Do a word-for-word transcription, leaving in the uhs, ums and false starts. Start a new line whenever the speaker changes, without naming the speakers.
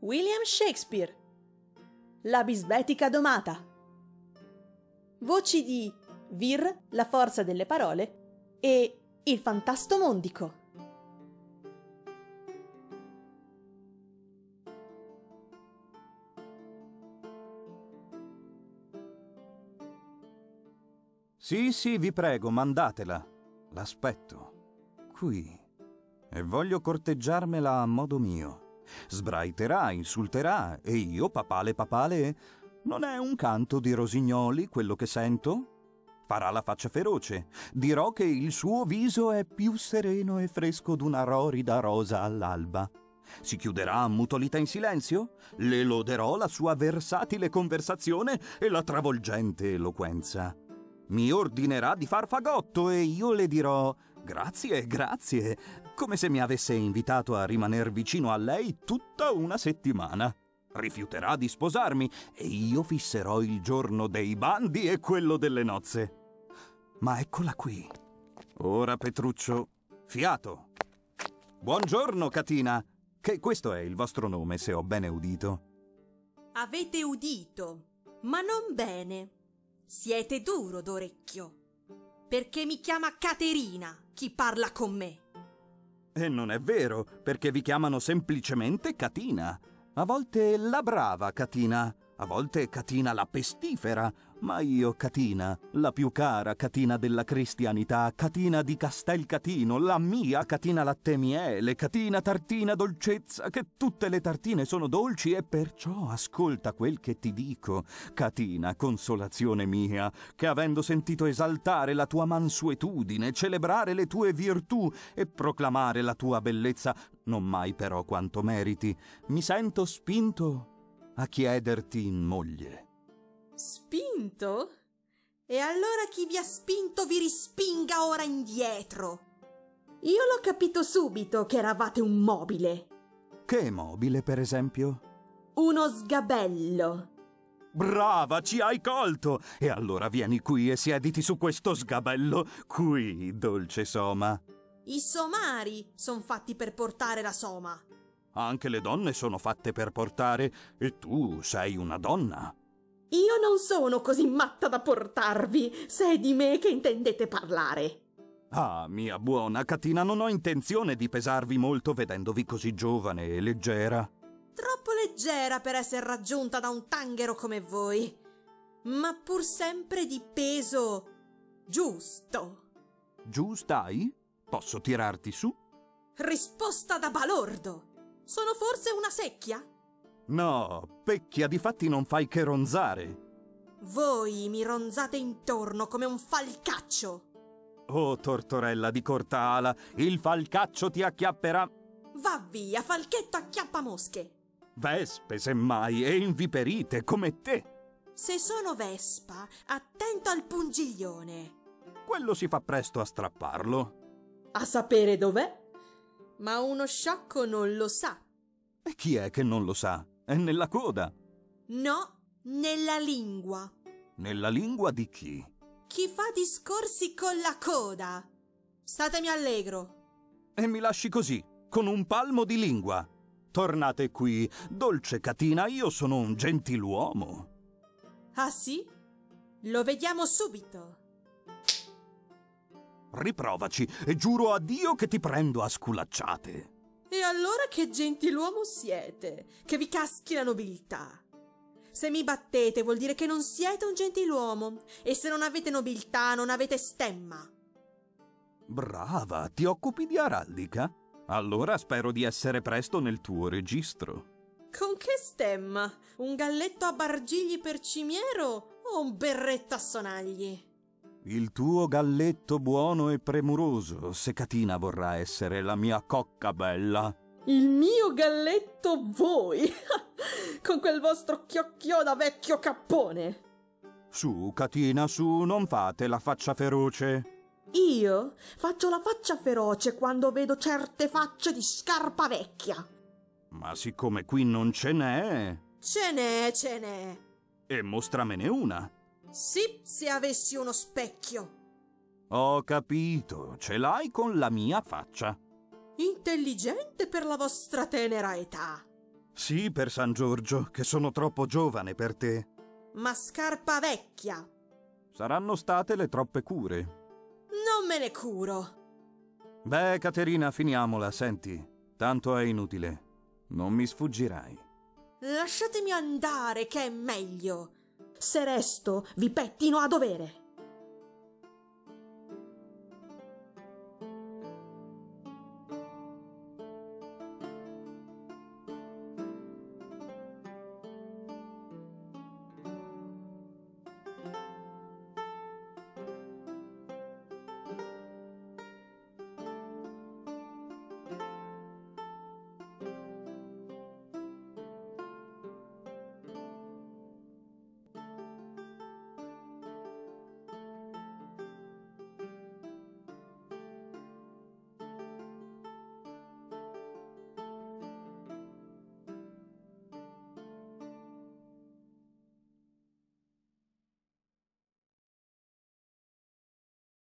William Shakespeare. La bisbetica domata. Voci di Vir, la forza delle parole, e Il fantasto mondico.
Sì, sì, vi prego, mandatela. L'aspetto. Qui. E voglio corteggiarmela a modo mio. Sbraiterà, insulterà, e io, papale papale, non è un canto di rosignoli quello che sento? Farà la faccia feroce. Dirò che il suo viso è più sereno e fresco d'una rorida rosa all'alba. Si chiuderà ammutolita in silenzio? Le loderò la sua versatile conversazione e la travolgente eloquenza. Mi ordinerà di far fagotto e io le dirò grazie, grazie, come se mi avesse invitato a rimaner vicino a lei tutta una settimana. Rifiuterà di sposarmi e io fisserò il giorno dei bandi e quello delle nozze. Ma eccola qui. Ora, Petruccio, fiato. Buongiorno, Catina, che questo è il vostro nome, se ho bene udito.
Avete udito, ma non bene. Siete duro d'orecchio, perché mi chiama Caterina chi parla con me.
E non è vero, perché vi chiamano semplicemente Catina. A volte la brava Catina, a volte Catina la pestifera, ma io Catina, la più cara Catina della cristianità, Catina di Castelcatino, la mia Catina latte e miele, Catina tartina dolcezza, che tutte le tartine sono dolci e perciò ascolta quel che ti dico, Catina, consolazione mia, che avendo sentito esaltare la tua mansuetudine, celebrare le tue virtù e proclamare la tua bellezza, non mai però quanto meriti, mi sento spinto a chiederti in moglie.
Spinto? E allora chi vi ha spinto vi rispinga ora indietro. Io l'ho capito subito che eravate un mobile.
Che mobile, per esempio?
Uno sgabello.
Brava, ci hai colto! E allora vieni qui e siediti su questo sgabello, qui, dolce Soma.
I somari son fatti per portare la soma.
Anche le donne sono fatte per portare, e tu sei una donna.
Io non sono così matta da portarvi, se è di me che intendete parlare.
Ah, mia buona Catina, non ho intenzione di pesarvi molto vedendovi così giovane e leggera.
Troppo leggera per essere raggiunta da un tanghero come voi, ma pur sempre di peso giusto.
Giù stai? Posso tirarti su?
Risposta da balordo. Sono forse una secchia?
No, Pecchia, difatti non fai che ronzare.
Voi mi ronzate intorno come un falcaccio.
Oh, tortorella di corta ala, il falcaccio ti acchiapperà.
Va via, falchetto acchiappa mosche.
Vespe, semmai, e inviperite come te.
Se sono vespa, attento al pungiglione.
Quello si fa presto a strapparlo.
A sapere dov'è? Ma uno sciocco non lo sa.
E chi è che non lo sa? È nella coda.
No, nella lingua.
Nella lingua di chi?
Chi fa discorsi con la coda. Statemi allegro.
E mi lasci così, con un palmo di lingua. Tornate qui, dolce Catina, io sono un gentiluomo.
Ah sì? Lo vediamo subito.
Riprovaci e giuro a Dio che ti prendo a sculacciate.
E allora che gentiluomo siete, che vi caschi la nobiltà. Se mi battete vuol dire che non siete un gentiluomo, e se non avete nobiltà non avete stemma.
Brava, ti occupi di araldica? Allora spero di essere presto nel tuo registro.
Con che stemma? Un galletto a bargigli per cimiero o un berretto a sonagli?
Il tuo galletto buono e premuroso, se Catina vorrà essere la mia cocca bella.
Il mio galletto voi, con quel vostro chiocchio da vecchio cappone.
Su, Catina, su, non fate la faccia feroce.
Io faccio la faccia feroce quando vedo certe facce di scarpa vecchia.
Ma siccome qui non ce n'è...
Ce n'è, ce n'è.
E mostramene una.
Sì, se avessi uno specchio.
Ho capito, ce l'hai con la mia faccia.
Intelligente per la vostra tenera età.
Sì, per San Giorgio, che sono troppo giovane per te.
Ma scarpa vecchia!
Saranno state le troppe cure.
Non me ne curo!
Beh, Caterina, finiamola, senti. Tanto è inutile. Non mi sfuggirai.
Lasciatemi andare, che è meglio. Se resto, vi pettino a dovere.